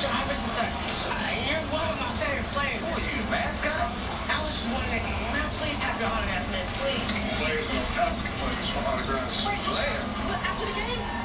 Mr. Iverson, sir, you're one of my favorite players. Who are you, mascot? I was just wondering, may I please have your autograph, man, please? Players don't ask players for autographs. Wait, Player? but after the game?